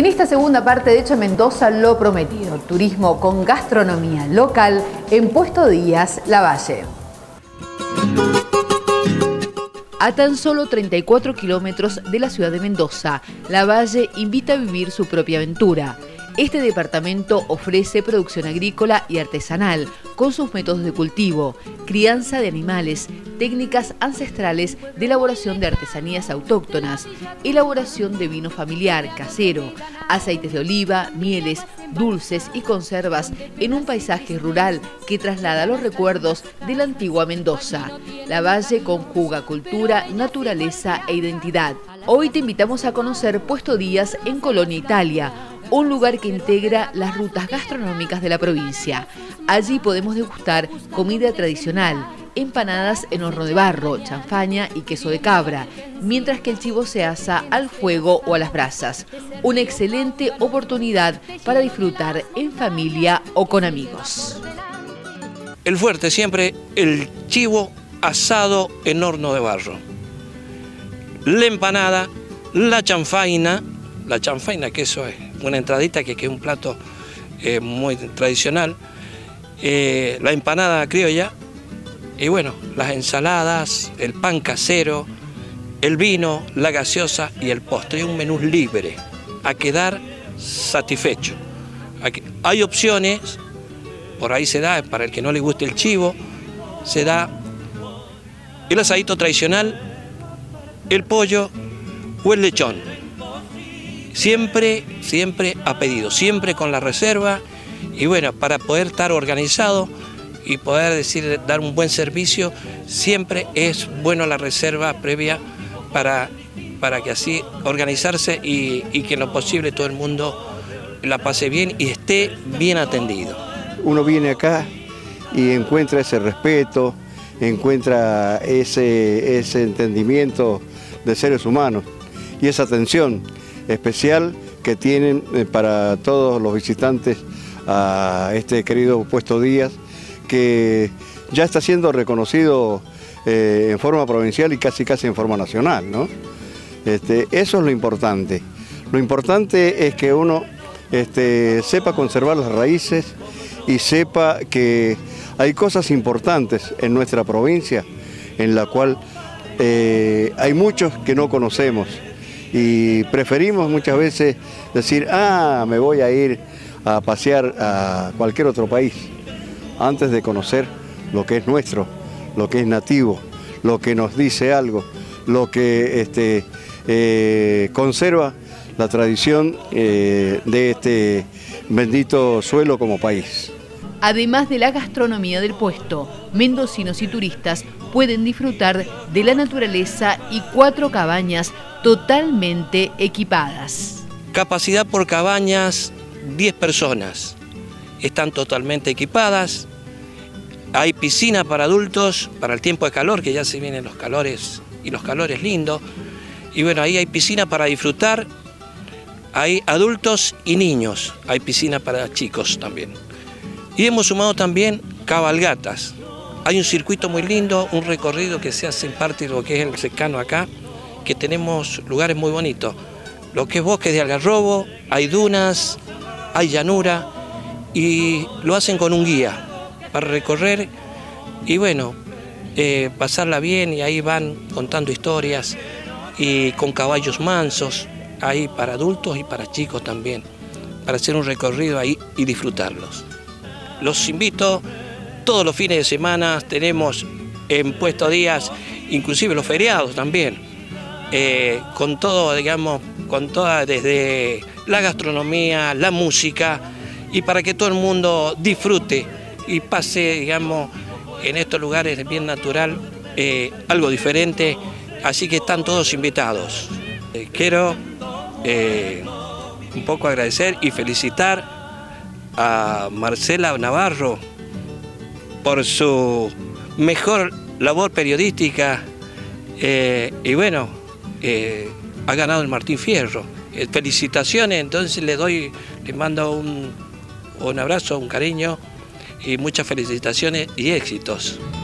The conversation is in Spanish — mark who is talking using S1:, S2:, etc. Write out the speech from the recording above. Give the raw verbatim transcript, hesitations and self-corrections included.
S1: En esta segunda parte de Hecho Mendoza, lo prometido, turismo con gastronomía local en Puesto Díaz, Lavalle. A tan solo treinta y cuatro kilómetros de la ciudad de Mendoza, Lavalle invita a vivir su propia aventura. Este departamento ofrece producción agrícola y artesanal, con sus métodos de cultivo, crianza de animales, técnicas ancestrales de elaboración de artesanías autóctonas, elaboración de vino familiar, casero, aceites de oliva, mieles, dulces y conservas en un paisaje rural que traslada los recuerdos de la antigua Mendoza. Lavalle conjuga cultura, naturaleza e identidad. Hoy te invitamos a conocer Puesto Díaz en Colonia, Italia, un lugar que integra las rutas gastronómicas de la provincia. Allí podemos degustar comida tradicional, empanadas en horno de barro, chanfaña y queso de cabra, mientras que el chivo se asa al fuego o a las brasas. Una excelente oportunidad para disfrutar en familia o con amigos.
S2: El fuerte siempre el chivo asado en horno de barro. La empanada, la chanfaina, la chanfaina que eso es una entradita que es un plato eh, muy tradicional, eh, la empanada criolla y bueno, las ensaladas, el pan casero, el vino, la gaseosa y el postre. Un menú libre, a quedar satisfecho. Aquí hay opciones, por ahí se da, para el que no le guste el chivo, se da el asadito tradicional, el pollo o el lechón. Siempre, siempre a pedido, siempre con la reserva y bueno, para poder estar organizado y poder decir, dar un buen servicio, siempre es bueno la reserva previa para, para que así organizarse y, y que en lo posible todo el mundo la pase bien y esté bien atendido.
S3: Uno viene acá y encuentra ese respeto, encuentra ese, ese entendimiento de seres humanos y esa atención especial que tienen para todos los visitantes a este querido Puesto Díaz, que ya está siendo reconocido eh, en forma provincial y casi casi en forma nacional, ¿no? Este, eso es lo importante. Lo importante es que uno este, sepa conservar las raíces y sepa que hay cosas importantes en nuestra provincia en la cual eh, hay muchos que no conocemos. Y preferimos muchas veces decir, ah, me voy a ir a pasear a cualquier otro país, antes de conocer lo que es nuestro, lo que es nativo, lo que nos dice algo, lo que este, eh, conserva la tradición eh, de este bendito suelo como país.
S1: Además de la gastronomía del puesto, mendocinos y turistas pueden disfrutar de la naturaleza y cuatro cabañas totalmente equipadas.
S2: Capacidad por cabañas, diez personas. Están totalmente equipadas. Hay piscina para adultos, para el tiempo de calor, que ya se vienen los calores y los calores lindos. Y bueno, ahí hay piscina para disfrutar. Hay adultos y niños. Hay piscina para chicos también. Y hemos sumado también cabalgatas. Hay un circuito muy lindo, un recorrido que se hace en parte de lo que es el secano acá, que tenemos lugares muy bonitos. Lo que es bosques de algarrobo, hay dunas, hay llanura, y lo hacen con un guía para recorrer y bueno, eh, pasarla bien, y ahí van contando historias y con caballos mansos, ahí para adultos y para chicos también, para hacer un recorrido ahí y disfrutarlos. Los invito, todos los fines de semana tenemos en Puesto Díaz, inclusive los feriados también, eh, con todo, digamos, con toda, desde la gastronomía, la música, y para que todo el mundo disfrute y pase, digamos, en estos lugares bien natural, eh, algo diferente, así que están todos invitados. Eh, quiero eh, un poco agradecer y felicitar a Marcela Navarro por su mejor labor periodística eh, y bueno, eh, ha ganado el Martín Fierro. Eh, felicitaciones, entonces le doy, le mando un, un abrazo, un cariño y muchas felicitaciones y éxitos.